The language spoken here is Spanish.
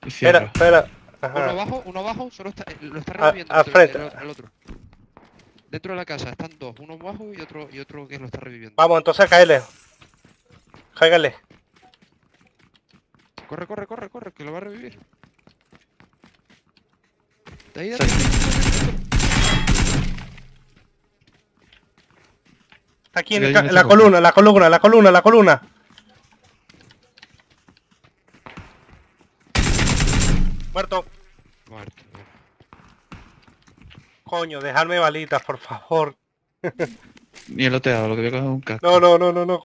Y Espera, cierra. espera. Uno abajo, solo está, lo está Al reviviendo frente. el otro. Dentro de la casa están dos, uno abajo y otro que lo está reviviendo. Vamos, entonces caerle. Cáigale. Corre, corre, corre, corre, que lo va a revivir. De ahí, Sí. Está aquí Mira, en ahí en esa la cosa. columna, la columna, la columna, la columna. Muerto. Muerto. Bueno. Coño, dejadme balitas, por favor. Ni el loteado, lo que voy a coger es un casco. No, no, no, no, no.